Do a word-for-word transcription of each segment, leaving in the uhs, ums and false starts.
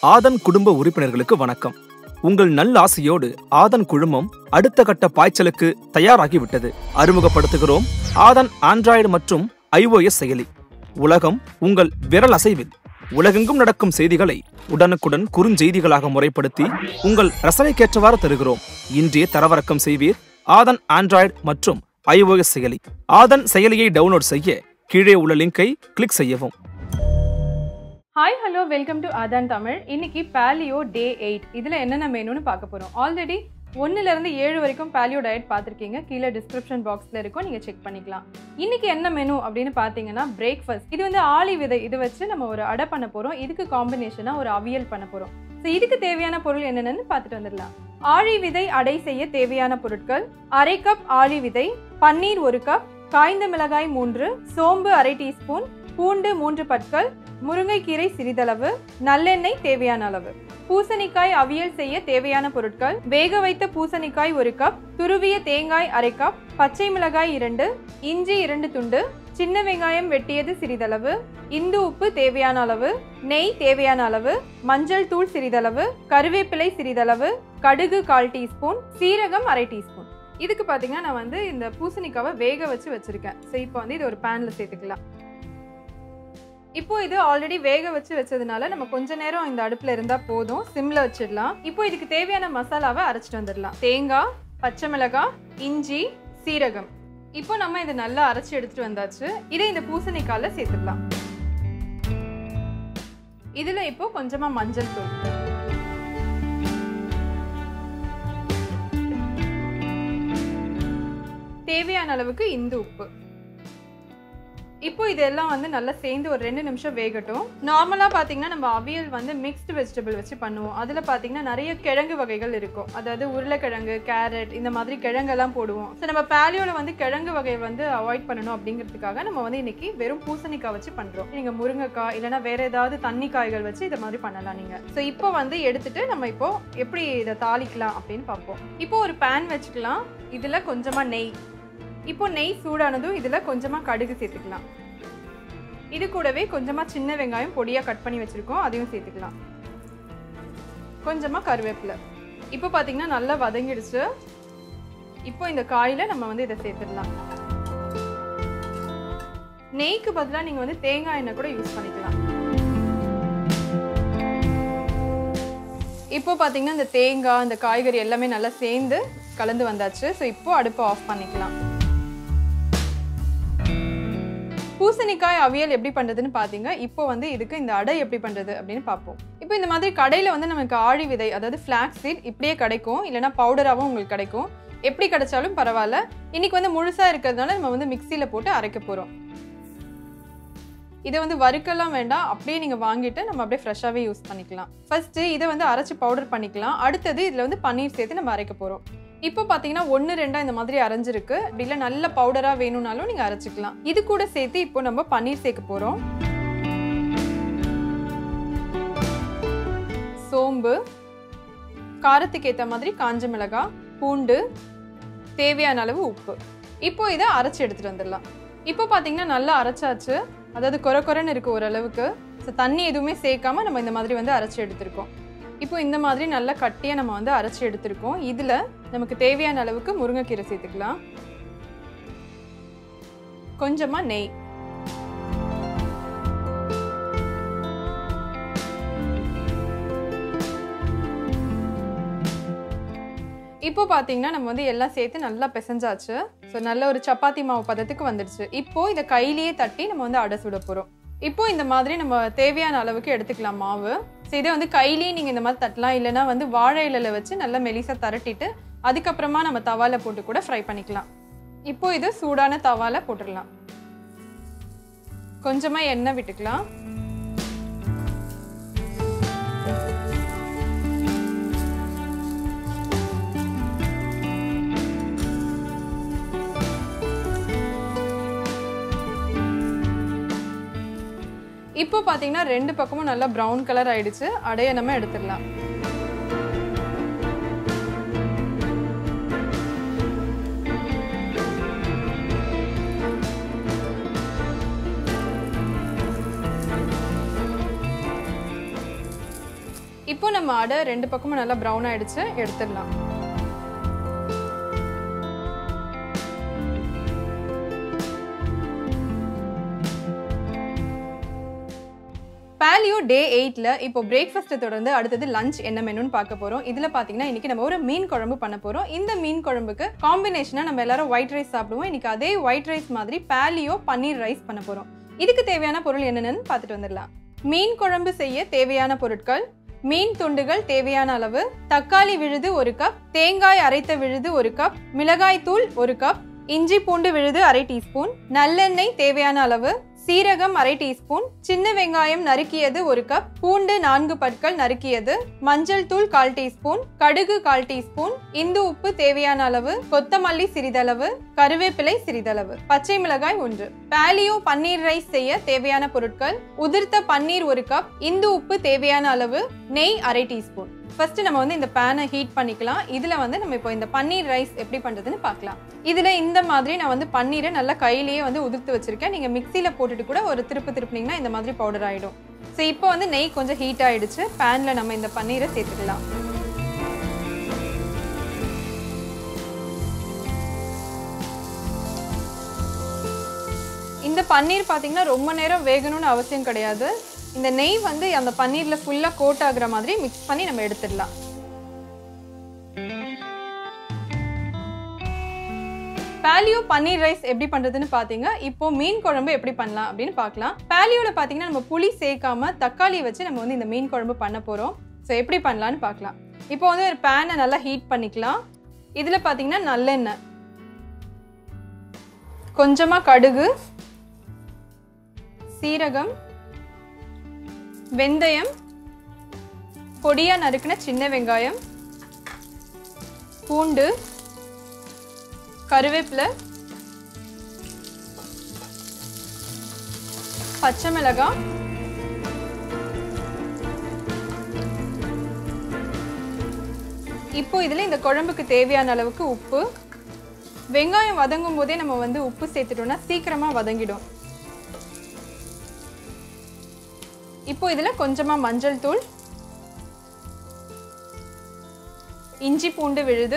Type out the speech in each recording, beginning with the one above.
ஆதன் குடும்ப உறுப்பினர்களுக்கு வணக்கம். உங்கள் நல்லாசையோடு ஆதன் குழுமம் அடுத்த கட்ட பாய்ச்சலுக்கு தயாராகிவிட்டது. அறிமுகப்படுத்துகிறோம் ஆதன் ஆண்ட்ராய்டு மற்றும் ஐஓஎஸ் செயலி. உலகம் உங்கள் விரல் அசைவில். உலகெங்கும் நடக்கும் செய்திகளை உடனுக்குடன் குறுஞ்செய்திகளாக முறைப்படுத்தி உங்கள் ரசனைக்கேற்றவாறு தருகிறோம். இன்றே தரவிறக்கம் செய்வீர் ஆதன் ஆண்ட்ராய்டு மற்றும் ஐஓஎஸ் செயலி. ஆதன் செயலியை டவுன்லோட் செய்ய கீழே உள்ள லிங்கை கிளிக் செய்யவும். ஹாய் ஹலோ வெல்கம் டு ஆதான் தமிழ். இன்னைக்கு பேலியோ டே எயிட். இதில் என்னென்ன மெனுன்னு பார்க்க போகிறோம். ஆல்ரெடி ஒன்றுலேருந்து ஏழு வரைக்கும் பேலியோ டயட் பார்த்துருக்கீங்க. கீழே டிஸ்கிரிப்ஷன் பாக்ஸில் இருக்கும், நீங்கள் செக் பண்ணிக்கலாம். இன்னைக்கு என்ன மெனு அப்படின்னு பார்த்தீங்கன்னா பிரேக்ஃபாஸ்ட். இது வந்து ஆளி விதை இது வச்சு நம்ம ஒரு அடை பண்ண போகிறோம். இதுக்கு காம்பினேஷனாக ஒரு அவியல் பண்ண போகிறோம். ஸோ இதுக்கு தேவையான பொருள் என்னென்னு பார்த்துட்டு வந்துடலாம். ஆழி விதை அடை செய்ய தேவையான பொருட்கள்: அரை கப் ஆழி விதை, பன்னீர் ஒரு கப், காய்ந்த மிளகாய் மூன்று, சோம்பு அரை டீஸ்பூன், பூண்டு மூன்று பற்கள், முருங்கைக்கீரை சிறிதளவு, நல்லெண்ணெய் தேவையான அளவு. பூசணிக்காய் அவியல் செய்ய தேவையான பொருட்கள்: வேக வைத்த பூசணிக்காய் ஒரு கப், துருவிய தேங்காய் அரை கப், பச்சை மிளகாய் இரண்டு, இஞ்சி இரண்டு துண்டு, சின்ன வெங்காயம் வெட்டியது சிறிதளவு, இந்து உப்பு தேவையான அளவு, நெய் தேவையான அளவு, மஞ்சள் தூள் சிறிதளவு, கருவேப்பிலை சிறிதளவு, கடுகு கால் டீஸ்பூன், சீரகம் அரை டீஸ்பூன். இதுக்கு பார்த்தீங்கன்னா நான் வந்து இந்த பூசணிக்காவை வேக வச்சு வச்சிருக்கேன். ஸோ இப்போ வந்து இது ஒரு பேனில் சேர்த்துக்கலாம். இப்போ இது ஆல்ரெடி வேக வச்சு வச்சதுனால நம்ம கொஞ்ச நேரம் இந்த அடுப்புல இருந்தா போதும், சிம்ல வச்சிடலாம். இப்போ இதுக்கு தேவையான மசாலாவை அரைச்சிட்டு வந்துடலாம். தேங்காய், பச்சை மிளகாய், இஞ்சி, சீரகம். இப்போ நம்ம இதை நல்லா அரைச்சி எடுத்துட்டு வந்தாச்சு. இதை இந்த பூசணிக்கால சேர்த்துக்கலாம். இதுல இப்போ கொஞ்சமா மஞ்சள் தூள், தேவையான அளவுக்கு இந்து உப்பு. இப்போ இதெல்லாம் வந்து நல்லா சேர்ந்து ஒரு ரெண்டு நிமிஷம் வேகட்டும். நார்மலாக பார்த்தீங்கன்னா நம்ம அவியல் வந்து மிக்ஸ்டு வெஜிடபிள் வச்சு பண்ணுவோம். அதில் பார்த்தீங்கன்னா நிறைய கிழங்கு வகைகள் இருக்கும். அதாவது உருளைக்கிழங்கு, கேரட், இந்த மாதிரி கிழங்கெல்லாம் போடுவோம். ஸோ நம்ம பேலியோவில் வந்து கிழங்கு வகை வந்து அவாய்ட் பண்ணணும் அப்படிங்கிறதுக்காக நம்ம வந்து இன்னைக்கு வெறும் பூசணிக்காய் வச்சு பண்ணுறோம். நீங்கள் முருங்கைக்காய் இல்லைனா வேற ஏதாவது தண்ணி காய்கள் வச்சு இதை மாதிரி பண்ணலாம் நீங்கள். ஸோ இப்போ வந்து எடுத்துட்டு நம்ம இப்போ எப்படி இதை தாளிக்கலாம் அப்படின்னு பார்ப்போம். இப்போ ஒரு பேன் வச்சுக்கலாம். இதில் கொஞ்சமாக நெய். இப்போ நெய் சூடானதும் இதில் கொஞ்சமாக கடுகு சேர்த்துக்கலாம். இது கூடவே கொஞ்சமாக சின்ன வெங்காயம் பொடியாக கட் பண்ணி வச்சுருக்கோம், அதையும் சேர்த்துக்கலாம். கொஞ்சமாக கருவேப்பிலை. இப்போ பார்த்தீங்கன்னா நல்லா வதங்கிடுச்சு. இப்போ இந்த காயில் நம்ம வந்து இதை சேர்த்துடலாம். நெய்க்கு பதிலாக நீங்கள் வந்து தேங்காய் எண்ணெய் கூட யூஸ் பண்ணிக்கலாம். இப்போ பார்த்தீங்கன்னா இந்த தேங்காய், இந்த காய்கறி எல்லாமே நல்லா சேர்ந்து கலந்து வந்தாச்சு. ஸோ இப்போ அடுப்பை ஆஃப் பண்ணிக்கலாம். பூசணிக்காய் அவியல் எப்படி பண்றதுன்னு பாத்தீங்க. இப்போ வந்து இதுக்கு இந்த அடை எப்படி பண்றது அப்படின்னு பார்ப்போம். இப்போ இந்த மாதிரி கடையில வந்து நமக்கு ஆழி விதை, அதாவது ஃபிளாக்ஸ் சீட் இப்படியே கிடைக்கும், இல்லைன்னா பவுடராகவும் உங்களுக்கு கிடைக்கும். எப்படி கிடைச்சாலும் பரவாயில்ல. இன்னைக்கு வந்து முழுசா இருக்கிறதுனால நம்ம வந்து மிக்சியில போட்டு அரைக்க போறோம். இதை வந்து வறுக்கலாம் வேண்டாம், அப்படியே நீங்க வாங்கிட்டு நம்ம அப்படியே ஃப்ரெஷ்ஷாவே யூஸ் பண்ணிக்கலாம். ஃபர்ஸ்ட் இதை வந்து அரைச்சு பவுடர் பண்ணிக்கலாம். அடுத்தது இதுல வந்து பன்னீர் சேர்த்து நம்ம அரைக்க போறோம். இப்போ பார்த்தீங்கன்னா ஒன்று ரெண்டா இந்த மாதிரி அரைஞ்சிருக்கு. அப்படி இல்லை நல்ல பவுடராக வேணும்னாலும் நீங்கள் அரைச்சிக்கலாம். இது கூட சேர்த்து இப்போ நம்ம பன்னீர் சேர்க்க போகிறோம். சோம்பு, காரத்துக்கு ஏற்ற மாதிரி காஞ்ச மிளகாய், பூண்டு, தேவையான அளவு உப்பு. இப்போ இதை அரைச்சி எடுத்துகிட்டு வந்துடலாம். இப்போ பார்த்தீங்கன்னா நல்லா அரைச்சாச்சு. அதாவது குறை குறைன்னு இருக்குது ஓரளவுக்கு. ஸோ தண்ணி எதுவுமே சேர்க்காம நம்ம இந்த மாதிரி வந்து அரைச்சி எடுத்திருக்கோம். இப்போ இந்த மாதிரி நல்லா கட்டியாக நம்ம வந்து அரைச்சி எடுத்திருக்கோம். இதில் நமக்கு தேவையான அளவுக்கு முருங்கைக்கீரை சேர்த்துக்கலாம். கொஞ்சமாக நெய். இப்போ பார்த்தீங்கன்னா நம்ம வந்து எல்லாம் சேர்த்து நல்லா பிசைஞ்சாச்சு. ஸோ நல்ல ஒரு சப்பாத்தி மாவு பதத்துக்கு வந்துடுச்சு. இப்போ இதை கையிலேயே தட்டி நம்ம வந்து அடை சுட போகிறோம். இப்போ இந்த மாதிரி நம்ம தேவையான அளவுக்கு எடுத்துக்கலாம் மாவு. ஸோ இதை வந்து கையிலேயே நீங்கள் இந்த மாதிரி தட்டலாம், இல்லைனா வந்து வாழை இலையில வச்சு நல்லா மெலிசாக தரட்டிட்டு அதுக்கப்புறமா நம்ம தவால போட்டு கூட ஃப்ரை பண்ணிக்கலாம். இப்போ இது சூடான தவால போட்டுடலாம். கொஞ்சமாக எண்ணெய் விட்டுக்கலாம். இப்போ பார்த்தீங்கன்னா ரெண்டு பக்கமும் நல்லா ப்ரௌன் கலர் ஆயிடுச்சு. அடைய நம்ம எடுத்துடலாம். இப்போ நம்ம அடை ரெண்டு பக்கமும் நல்லா ப்ரௌன் ஆயிடுச்சு, எடுத்துடலாம். பாலியோ டே எயிட்ல இப்போ பிரேக்ஃபாஸ்ட்டை தொடர்ந்து அடுத்தது லஞ்ச் என்ன மெனுன்னு பார்க்க போறோம். இதுல பாத்தீங்கன்னா இன்னைக்கு நம்ம ஒரு மீன் குழம்பு பண்ண போறோம். இந்த மீன் குழம்புக்கு காம்பினேஷனா நம்ம எல்லாரும் ஒயிட் ரைஸ் சாப்பிடுவோம். இன்னைக்கு அதே ஒயிட் ரைஸ் மாதிரி பாலியோ பன்னீர் ரைஸ் பண்ண போறோம். இதுக்கு தேவையான பொருள் என்னென்னு பார்த்துட்டு வந்துடலாம். மீன் குழம்பு செய்ய தேவையான பொருட்கள்: மீன் துண்டுகள் தேவையான அளவு, தக்காளி விழுது ஒரு கப், தேங்காய் அரைத்த விழுது ஒரு கப், மிளகாய் தூள் ஒரு கப், இஞ்சி பூண்டு விழுது அரை டீஸ்பூன், நல்லெண்ணெய் தேவையான அளவு, சீரகம் அரை டீஸ்பூன், சின்ன வெங்காயம் நறுக்கியது ஒரு கப், பூண்டு நான்கு பற்கள் நறுக்கியது, மஞ்சள் தூள் கால் டீஸ்பூன், கடுகு கால் டீஸ்பூன், இந்து உப்பு தேவையான அளவு, கொத்தமல்லி சிறிதளவு, கருவேப்பிலை சிறிதளவு, பச்சை மிளகாய் ஒன்று. பாலியோ பன்னீர் ரைஸ் செய்ய தேவையான பொருட்கள்: உதிர்த்த பன்னீர் ஒரு கப், இந்து உப்பு தேவையான அளவு, நெய் அரை டீஸ்பூன். ஃபர்ஸ்ட் நம்ம வந்து இந்த பேனை ஹீட் பண்ணிக்கலாம். இதுல வந்து நம்ம இப்போ இந்த பன்னீர் ரைஸ் எப்படி பண்றதுன்னு பார்க்கலாம். இதுல இந்த மாதிரி நான் வந்து பன்னீரை நல்லா கையிலேயே வந்து உதிர்த்து வச்சிருக்கேன். நீங்க மிக்சியில போட்டுட்டு கூட ஒரு திருப்பு திருப்பினீங்கன்னா இந்த மாதிரி பவுடர் ஆயிடும். ஸோ இப்போ வந்து நெய் கொஞ்சம் ஹீட் ஆயிடுச்சு. பேன்ல நம்ம இந்த பன்னீரை சேர்த்துக்கலாம். இந்த பன்னீர் பாத்தீங்கன்னா ரொம்ப நேரம் வேகணும்னு அவசியம் கிடையாது. இந்த நெய் வந்து அந்த பன்னீர்ல ஃபுல்லா கோட் ஆகுற மாதிரி மிக்ஸ் பண்ணி நம்ம எடுத்துடலாம். பாலியோ பன்னீர் ரைஸ் எப்படி பண்றதுன்னு பாத்தீங்க. இப்போ மீன் குழம்பு எப்படி பண்ணலாம் அப்படின்னு பார்க்கலாம். பாலியோல பாத்தீங்கன்னா நம்ம புளி சேர்க்காம தக்காளி வச்சு நம்ம வந்து இந்த மீன் குழம்பு பண்ண போறோம். ஸோ எப்படி பண்ணலான்னு பார்க்கலாம். இப்போ வந்து ஒரு பேனை நல்லா ஹீட் பண்ணிக்கலாம். இதுல பாத்தீங்கன்னா நல்லெண்ணெய், கொஞ்சமா கடுகு, சீரகம், வெந்தயம், பொடியா நறுக்கின சின்ன வெங்காயம், பூண்டு, கருவேப்பிலை, பச்சை மிளகாய், இப்போ இதுல இந்த குழம்புக்கு தேவையான அளவுக்கு உப்பு. வெங்காயம் வதங்கும் போதே நம்ம வந்து உப்பு சேர்த்துட்டோம்னா சீக்கிரமா வதங்கிடும். இப்போ இதுல கொஞ்சமா மஞ்சள் தூள், இஞ்சி பூண்டு விழுது,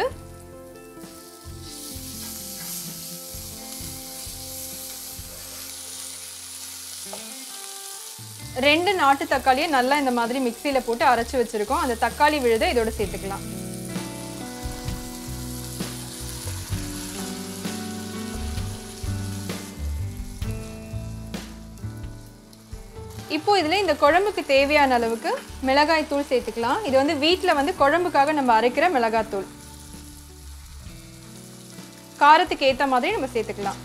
ரெண்டு நாட்டு தக்காளியை நல்லா இந்த மாதிரி மிக்சியில போட்டு அரைச்சு வச்சிருக்கோம். அந்த தக்காளி விழுதை இதோட சேர்த்துக்கலாம். இப்போ இதுல இந்த குழம்புக்கு தேவையான அளவுக்கு மிளகாய் தூள் சேர்த்துக்கலாம். இது வந்து வீட்ல வந்து குழம்புக்காக நம்ம அரைக்கிற மிளகாய் தூள். காரத்துக்கு ஏத்த மாதிரி நம்ம சேர்த்துக்கலாம்.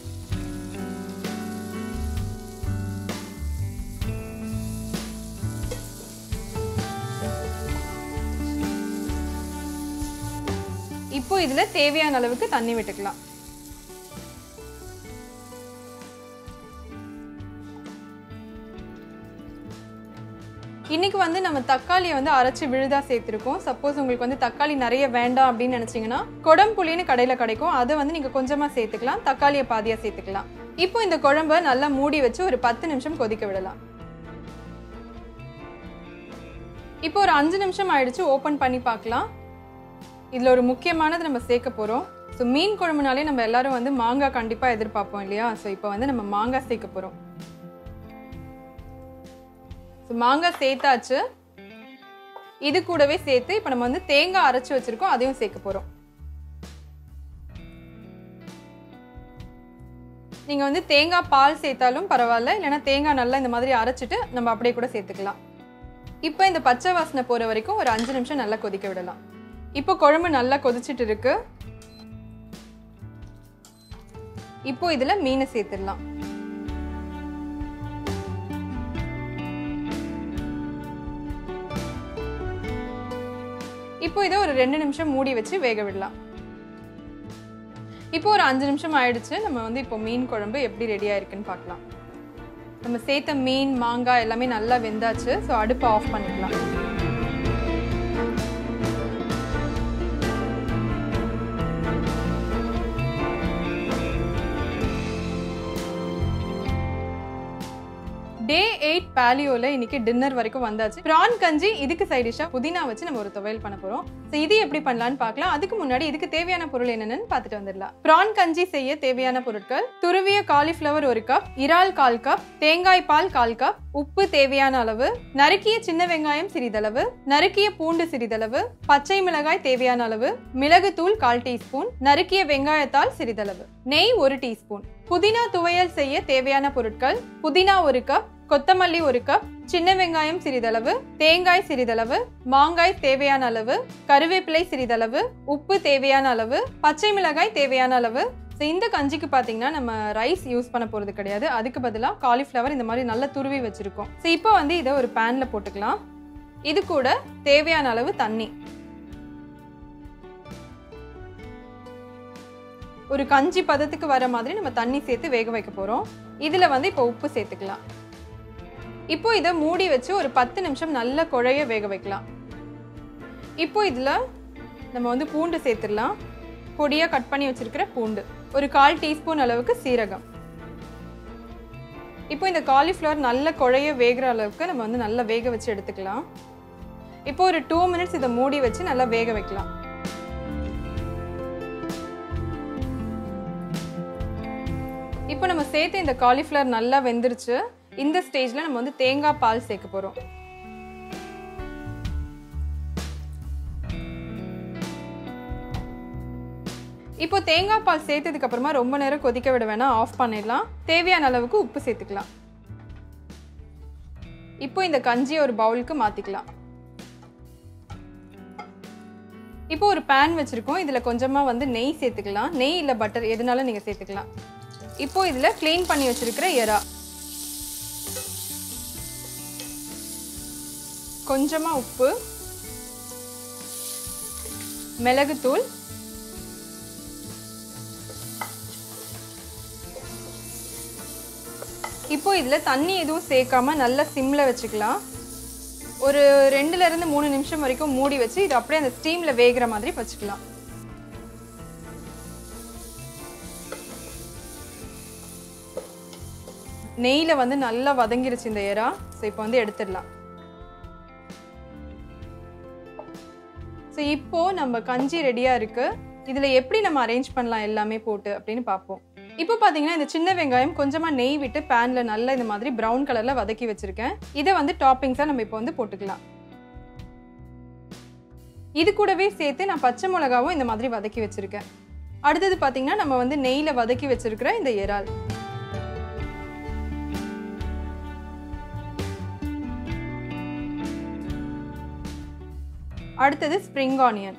இப்போ இதுல தேவையான அளவுக்கு தண்ணி விட்டுக்கலாம். இன்னைக்கு வந்து நம்ம தக்காளியை வந்து அரைச்சி விழுதா சேர்த்துருக்கோம். சப்போஸ் உங்களுக்கு வந்து தக்காளி நிறைய வேண்டாம் அப்படின்னு நினைச்சீங்கன்னா கொடம்புளின்னு கடையில கிடைக்கும், அதை வந்து நீங்க கொஞ்சமா சேர்த்துக்கலாம். தக்காளியை பாதியா சேர்த்துக்கலாம். இப்போ இந்த குழம்பை நல்லா மூடி வச்சு ஒரு பத்து நிமிஷம் கொதிக்க விடலாம். இப்போ ஒரு அஞ்சு நிமிஷம் ஆயிடுச்சு. ஓபன் பண்ணி பார்க்கலாம். இதுல ஒரு முக்கியமானது நம்ம சேர்க்க போறோம். ஸோ மீன் குழம்புனாலே நம்ம எல்லாரும் வந்து மாங்காய் கண்டிப்பா எதிர்பார்ப்போம் இல்லையா? ஸோ இப்போ வந்து நம்ம மாங்காய் சேர்க்க போறோம். மாங்காய் சேர்த்தாச்சு. இது கூடவே சேர்த்து இப்ப நம்ம வந்து தேங்காய் அரைச்சு வச்சிருக்கோம், அதையும் சேர்க்க போறோம். நீங்க வந்து தேங்காய் பால் சேர்த்தாலும் பரவாயில்ல, இல்லைன்னா தேங்காய் நல்லா இந்த மாதிரி அரைச்சிட்டு நம்ம அப்படியே கூட சேர்த்துக்கலாம். இப்போ இந்த பச்சை வாசனை போற வரைக்கும் ஒரு அஞ்சு நிமிஷம் நல்லா கொதிக்க விடலாம். இப்போ குழம்பு நல்லா கொதிச்சிட்டு இருக்கு. இப்போ இதுல மீனை சேர்த்துடலாம். இப்போ இதை ஒரு ரெண்டு நிமிஷம் மூடி வச்சு வேக விடலாம். இப்போ ஒரு அஞ்சு நிமிஷம் ஆயிடுச்சு. நம்ம வந்து இப்போ மீன் குழம்பு எப்படி ரெடியா இருக்குன்னு பார்க்கலாம். நம்ம சேர்த்த மீன், மாங்காய் எல்லாமே நல்லா வெந்தாச்சு. ஸோ அடுப்பை ஆஃப் பண்ணிக்கலாம். டே எயிட் பாலியோல இன்னைக்கு டின்னர் வரைக்கும் வந்தாச்சு. பிரான் கஞ்சி இதுக்கு சைட் டிஷ்ஷா புதினா வச்சு நம்ம ஒரு துவையல் பண்ண போறோம். சோ இது எப்படி பண்ணலாம்னு பார்க்கலாம். அதுக்கு முன்னாடி இதுக்கு தேவையான பொருள் என்னன்னு பார்த்துட்டு வந்துடலாம். பிரான் கஞ்சி செய்ய தேவையான பொருட்கள்: துருவிய காலிஃப்ளவர் ஒரு கப், இறால் கால் கப், தேங்காய் பால் கால் கப், உப்பு தேவையான அளவு, நறுக்கிய சின்ன வெங்காயம் சிறிதளவு, நறுக்கிய பூண்டு சிறிதளவு, பச்சை மிளகாய் தேவையான அளவு, மிளகுத்தூள் கால் டீஸ்பூன், நறுக்கிய வெங்காயத்தால் சிறிதளவு, நெய் ஒரு டீஸ்பூன். புதினா துவையல் செய்ய தேவையான பொருட்கள்: புதினா ஒரு கப், கொத்தமல்லி ஒரு கப், சின்ன வெங்காயம் சிறிதளவு, தேங்காய் சிறிதளவு, மாங்காய் தேவையான அளவு, கருவேப்பிலை சிறிதளவு, உப்பு தேவையான அளவு, பச்சை மிளகாய் தேவையான அளவு. இந்த கஞ்சிக்கு பாத்தீங்கன்னா நம்ம ரைஸ் யூஸ் பண்ண போறது கிடையாது. அதுக்கு பதிலாக காலிஃப்ளவர் இந்த மாதிரி நல்லா துருவி வச்சிருக்கோம். ஸோ இப்போ வந்து இதை ஒரு பேன்ல போட்டுக்கலாம். இது கூட தேவையான அளவு தண்ணி, ஒரு கஞ்சி பதத்துக்கு வர மாதிரி நம்ம தண்ணி சேர்த்து வேக வைக்க போறோம். இதுல வந்து இப்போ உப்பு சேர்த்துக்கலாம். இப்போ இதை மூடி வச்சு ஒரு பத்து நிமிஷம் நல்லா குழைய வேக வைக்கலாம். இப்போ இதுல நம்ம வந்து பூண்டு சேர்த்துடலாம். பொடியா கட் பண்ணி வச்சிருக்கிற பூண்டு, ஒரு கால் டீஸ்பூன் அளவுக்கு சீரகம். இப்போ இந்த காலிஃப்ளவர் நல்ல குழைய வேகிற அளவுக்கு நம்ம வந்து நல்லா வேக வச்சு எடுத்துக்கலாம். இப்போ ஒரு டூ மினிட்ஸ் இதை மூடி வச்சு நல்லா வேக வைக்கலாம். இப்போ நம்ம சேர்த்து இந்த காலிஃப்ளவர் நல்லா வெந்துருச்சு. இந்த ஸ்டேஜ்ல நம்ம வந்து தேங்காய் பால் சேர்க்க போறோம். இப்போ தேங்காய் பால் சேர்த்ததுக்கு அப்புறமா ரொம்ப நேரம் கொதிக்க விட வேணாம், ஆஃப் பண்ணிடலாம். தேவையான அளவுக்கு உப்பு சேர்த்துக்கலாம். இப்போ இந்த கஞ்சியை ஒரு பவுலுக்கு மாத்திக்கலாம். இப்போ ஒரு பேன் வச்சிருக்கோம். இதுல கொஞ்சமா வந்து நெய் சேர்த்துக்கலாம். நெய் இல்ல பட்டர் எதுனாலும் நீங்க சேர்த்துக்கலாம். இப்போ இதுல கிளீன் பண்ணி வச்சிருக்கிற எறா, கொஞ்சமா உப்பு, மிளகுத்தூள், இப்போ இதுல தண்ணி எதுவும் சேர்க்காம நல்லா சிம்ல வச்சுக்கலாம். ஒரு ரெண்டுல இருந்து மூணு நிமிஷம் வரைக்கும் மூடி வச்சு இது அப்படியே அந்த ஸ்டீம்ல வேகிற மாதிரி வச்சுக்கலாம். நெய்ல வந்து நல்லா வதங்கிருச்சு இந்த எறா. ஸோ இப்போ வந்து எடுத்துடலாம். ஸோ இப்போ நம்ம கஞ்சி ரெடியா இருக்கு. இதுல எப்படி நம்ம அரேஞ்ச் பண்ணலாம் எல்லாமே போட்டு அப்படின்னு பார்ப்போம். இப்போ பாத்தீங்கன்னா இந்த சின்ன வெங்காயம் கொஞ்சமா நெய் விட்டு பேன்ல நல்லா இந்த மாதிரி பிரவுன் கலர்ல வதக்கி வச்சிருக்கேன். இதை வந்து டாப்பிங்ஸா நம்ம இப்போ வந்து போட்டுக்கலாம். இது கூடவே சேர்த்து நான் பச்சை மிளகாவும் இந்த மாதிரி வதக்கி வச்சிருக்கேன். அடுத்தது பாத்தீங்கன்னா நம்ம வந்து நெய்ல வதக்கி வச்சிருக்கிற இந்த இறால், அடுத்தது ஸ்ப்ரிங் ஆனியன்.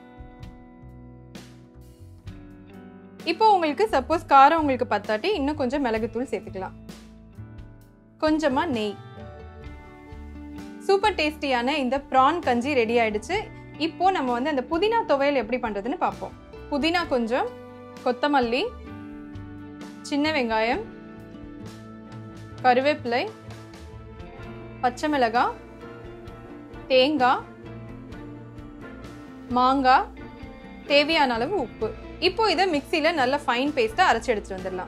இப்போ உங்களுக்கு சப்போஸ் காரம் உங்களுக்கு பத்தாட்டி இன்னும் கொஞ்சம் மிளகுத்தூள் சேர்த்துக்கலாம். கொஞ்சமா நெய். சூப்பர் டேஸ்டியான இந்த பிரான் கஞ்சி ரெடி ஆயிடுச்சு. இப்போ நம்ம வந்து அந்த புதினா துவையல் எப்படி பண்றதுன்னு பார்ப்போம். புதினா கொஞ்சம், கொத்தமல்லி, சின்ன வெங்காயம், கருவேப்பிலை, பச்சை மிளகாய், தேங்காய், மாங்காய், தேவையான அளவு உப்பு. இப்போ இதை மிக்சியில நல்ல ஃபைன் பேஸ்டா அரைச்சு எடுத்துட்டு வந்துடலாம்.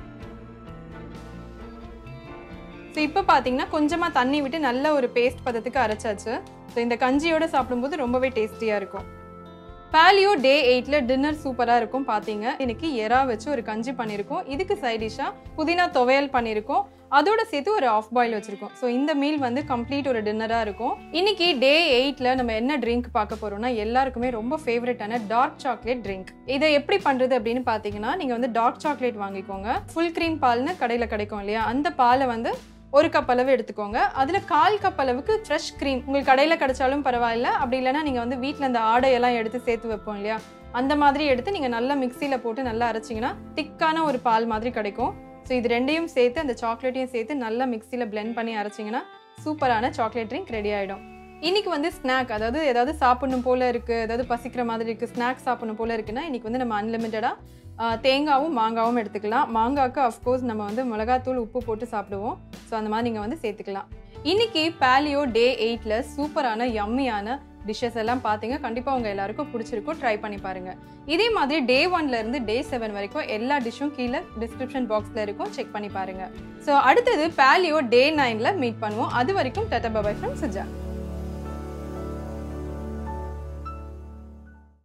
ஸோ இப்போ பார்த்தீங்கன்னா கொஞ்சமா தண்ணி விட்டு நல்ல ஒரு பேஸ்ட் பதத்துக்கு அரைச்சாச்சு. ஸோ இந்த கஞ்சியோட சாப்பிடும்போது ரொம்பவே டேஸ்டியா இருக்கும். பாலியோ டே எயிட்ல டின்னர் சூப்பரா இருக்கும். பாத்தீங்க இன்னைக்கு எறா வச்சு ஒரு கஞ்சி பண்ணிருக்கோம். இதுக்கு சைட் டிஷ்ஷா புதினா துவையல் பண்ணிருக்கோம். அதோட சேர்த்து ஒரு ஆஃப் பாயில் வச்சிருக்கோம். ஸோ இந்த மீல் வந்து கம்ப்ளீட் ஒரு டின்னரா இருக்கும். இன்னைக்கு டே எயிட்ல நம்ம என்ன ட்ரிங்க் பார்க்க போறோம்னா எல்லாருக்குமே ரொம்ப ஃபேவரட்டான டார்க் சாக்லேட் ட்ரிங்க். இதை எப்படி பண்றது அப்படின்னு பாத்தீங்கன்னா நீங்க வந்து டார்க் சாக்லேட் வாங்கிக்கோங்க. ஃபுல் கிரீம் பால்னு கடையில கிடைக்கும் இல்லையா, அந்த பாலை வந்து ஒரு கப் அளவு எடுத்துக்கோங்க. அதுல கால் கப் அளவுக்கு ஃப்ரெஷ் கிரீம் உங்களுக்கு கடையில கிடைச்சாலும் பரவாயில்ல, அப்படி இல்லைன்னா நீங்க வந்து வீட்டில் அந்த ஆடையெல்லாம் எடுத்து சேர்த்து வைப்போம் இல்லையா, அந்த மாதிரி எடுத்து நீங்க நல்லா மிக்சியில போட்டு நல்லா அரைச்சிங்கன்னா திக்கான ஒரு பால் மாதிரி கிடைக்கும். ஸோ இது ரெண்டையும் சேர்த்து அந்த சாக்லேட்டையும் சேர்த்து நல்லா மிக்சியில பிளெண்ட் பண்ணி அரைச்சிங்கன்னா சூப்பரான சாக்லேட் ட்ரிங்க் ரெடி ஆயிடும். இன்னைக்கு வந்து ஸ்நாக், அதாவது ஏதாவது சாப்பிடணும் போல இருக்கு, ஏதாவது பசிக்கிற மாதிரி இருக்கு, ஸ்நாக்ஸ் சாப்பிடணும் போல இருக்குன்னா இன்னைக்கு வந்து நம்ம அன்லிமிட்டடா தேங்காவும் மாங்காவும் எடுத்துக்கலாம். மாங்காவுக்கு அஃப்கோர்ஸ் நம்ம வந்து மிளகாத்தூள் உப்பு போட்டு சாப்பிடுவோம். ஸோ அந்த மாதிரி நீங்கள் வந்து சேர்த்துக்கலாம். இன்னைக்கு பேலியோ டே எயிட்ல சூப்பரான யம்மியான டிஷ்ஷஸ் எல்லாம் பார்த்தீங்க. கண்டிப்பாக உங்கள் எல்லாருக்கும் பிடிச்சிருக்கும். ட்ரை பண்ணி பாருங்க. இதே மாதிரி டே ஒன்ல இருந்து டே செவன் வரைக்கும் எல்லா டிஷ்ஷும் கீழே டிஸ்கிரிப்ஷன் பாக்ஸ்ல இருக்கும். செக் பண்ணி பாருங்க. ஸோ அடுத்தது பேலியோ டே நைன்ல மீட் பண்ணுவோம். அது வரைக்கும் டட்டா பாய் ஃப்ரம் சுஜா.